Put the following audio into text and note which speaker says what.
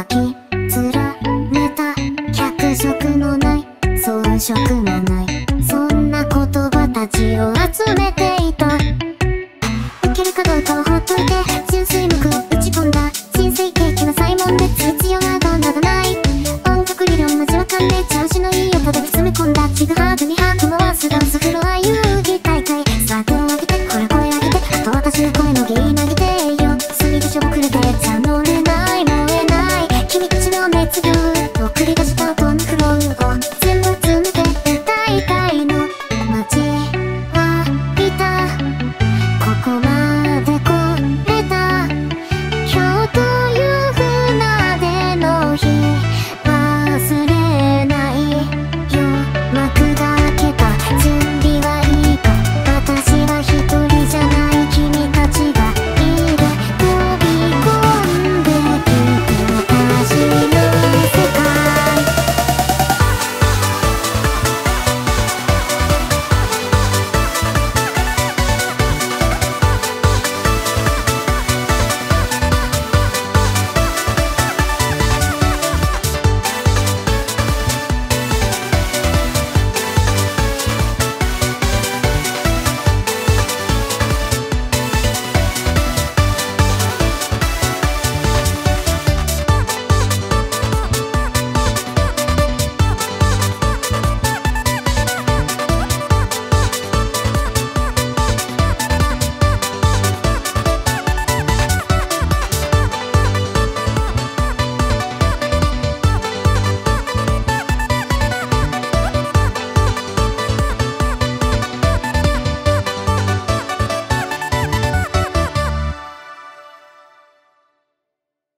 Speaker 1: き連ねた脚色のない装飾もないそんな言葉たちを集めていた。受けるかどうかをほっといて純粋無垢打ち込んだ人生経験の細問で必要などなどない音楽理論交わかんねえ調子のいい音で詰め込んだちぐはぐにハート回すダンスフロア遊戯大会スタートを上げてほら声上げてあと私の声の原因